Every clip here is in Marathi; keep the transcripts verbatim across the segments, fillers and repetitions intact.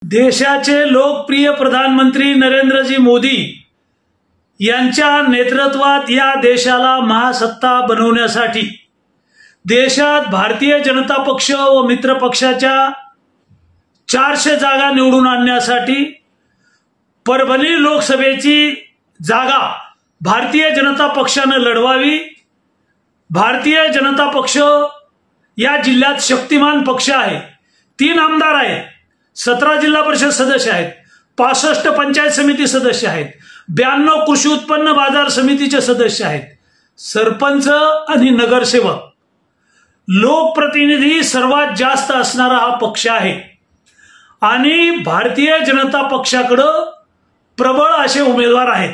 देशाचे लोकप्रिय प्रधानमंत्री नरेंद्रजी मोदी यांच्या नेतृत्वात या देशाला महासत्ता बनवण्यासाठी देशात भारतीय जनता पक्ष व मित्र पक्षाच्या चारशे जागा निवडून आणण्यासाठी परभणी लोकसभेची जागा भारतीय जनता पक्षाने लढवावी। भारतीय जनता पक्ष या जिल्ह्यात शक्तिमान पक्ष आहे। तीन आमदार आहेत, सतरा जिल्हा परिषद सदस्य आहेत, पासष्ट पंचायत समिती सदस्य आहेत, ब्याण्णव कृषी उत्पन्न बाजार समितीचे सदस्य आहेत, सरपंच आणि नगरसेवक, लोकप्रतिनिधी सर्वात जास्त असणारा हा पक्ष आहे। आणि भारतीय जनता पक्षाकडे प्रबळ असे उमेदवार आहेत,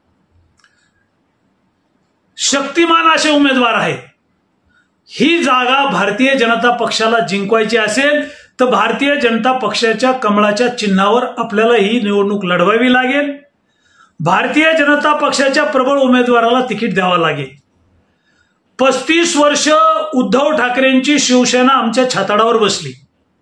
शक्तिमान असे उमेदवार आहेत। ही जागा भारतीय जनता पक्षाला जिंकवायची असेल तर भारतीय जनता पक्षाच्या कमळाच्या चिन्हावर आपल्याला ही निवडणूक लढवावी लागेल। भारतीय जनता पक्षाच्या प्रबळ उमेदवाराला तिकीट द्यावं लागेल। पस्तीस वर्ष उद्धव ठाकरेंची शिवसेना आमच्या छाताडावर बसली,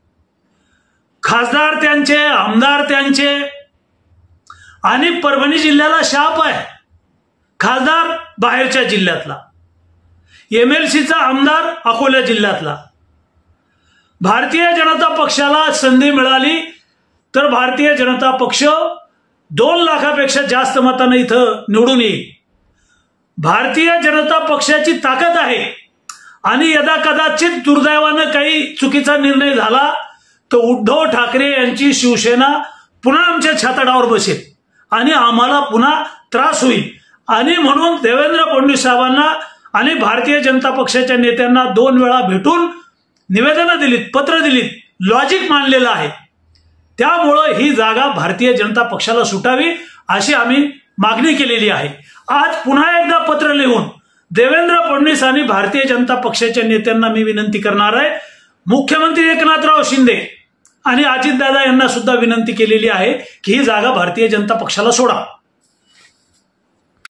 खासदार त्यांचे, आमदार त्यांचे, आणि परभणी जिल्ह्याला शाप आहे, खासदार बाहेरच्या जिल्ह्यातला, एमएलसीचा आमदार अकोला जिल्ह्यातला। भारतीय जनता पक्षाला संधी मिळाली तर भारतीय जनता पक्ष दोन लाखापेक्षा जास्त मतांनी इथं निवडून येईल। भारतीय जनता पक्षाची ताकद आहे आणि यदा कदाचित दुर्दैवानं काही चुकीचा निर्णय झाला तर उद्धव ठाकरे यांची शिवसेना पुन्हा आमच्या छाताडावर बसेल आणि आम्हाला पुन्हा त्रास होईल। आणि म्हणून देवेंद्र फडणवीस साहेबांना आणि भारतीय जनता पक्षाच्या नेत्यांना दोन वेळा भेटून निवेदनं दिलीत, पत्र दिलीत, लॉजिक मांडलेलं आहे। त्यामुळे ही जागा भारतीय जनता पक्षाला सुटावी अशी आम्ही मागणी केलेली आहे। आज पुन्हा एकदा पत्र लिहून देवेंद्र फडणवीस आणि भारतीय जनता पक्षाच्या नेत्यांना मी विनंती करणार आहे, मुख्यमंत्री एकनाथराव शिंदे आणि अजितदादा यांना सुद्धा विनंती केलेली आहे की ही जागा भारतीय जनता पक्षाला सोडा।